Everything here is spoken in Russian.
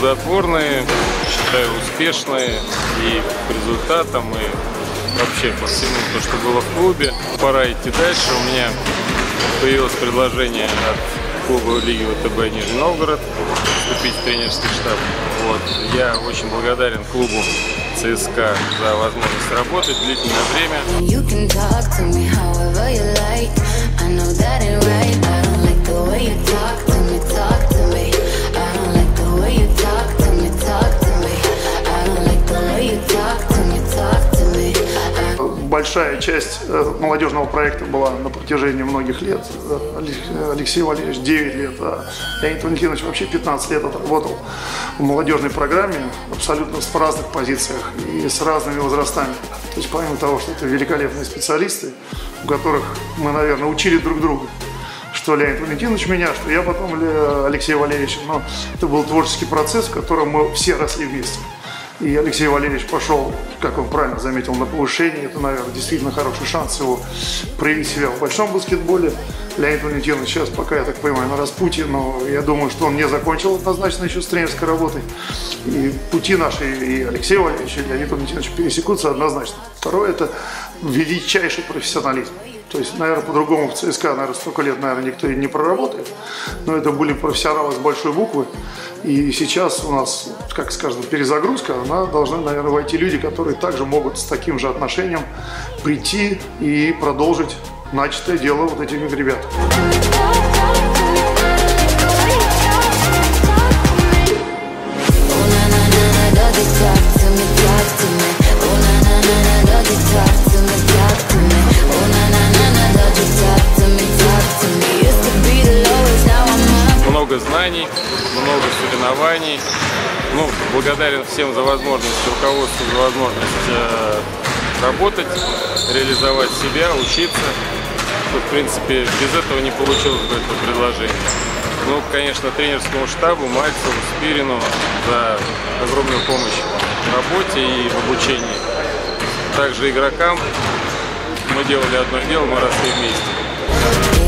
плодотворные, считаю, успешные и по результатам, и вообще по всему, то, что было в клубе. Пора идти дальше. У меня появилось предложение от клуба Лиги ВТБ Нижний Новгород вступить в тренерский штаб. Вот. Я очень благодарен клубу ЦСКА за возможность работать длительное время. Большая часть молодежного проекта была на протяжении многих лет. Алексей Валерьевич 9 лет, а Леонид Валентинович вообще 15 лет отработал в молодежной программе абсолютно в разных позициях и с разными возрастами. То есть помимо того, что это великолепные специалисты, у которых мы, наверное, учили друг друга, что Леонид Валентинович меня, что я потом Алексей Валерьевич. Но это был творческий процесс, в котором мы все росли вместе. И Алексей Валерьевич пошел, как он правильно заметил, на повышение. Это, наверное, действительно хороший шанс его проявить себя в большом баскетболе. Леонид Валентинович сейчас, пока я так понимаю, на распутье, но я думаю, что он не закончил однозначно еще с тренерской работой. И пути наши, и Алексей Валерьевич, и Леонид Валентинович пересекутся однозначно. Второе – это величайший профессионализм. То есть, наверное, по-другому в ЦСКА, наверное, столько лет, наверное, никто и не проработает. Но это были профессионалы с большой буквы. И сейчас у нас, как скажем, перезагрузка, она должны, наверное, войти люди, которые также могут с таким же отношением прийти и продолжить начатое дело вот этими ребятами. Много знаний, много соревнований. Благодарен всем за возможность, руководству за возможность работать, реализовать себя, учиться. В принципе, без этого не получилось бы это предложение. Конечно, тренерскому штабу, Мальцеву, Спирину за огромную помощь в работе и в обучении. Также игрокам. Мы делали одно дело, мы росли вместе.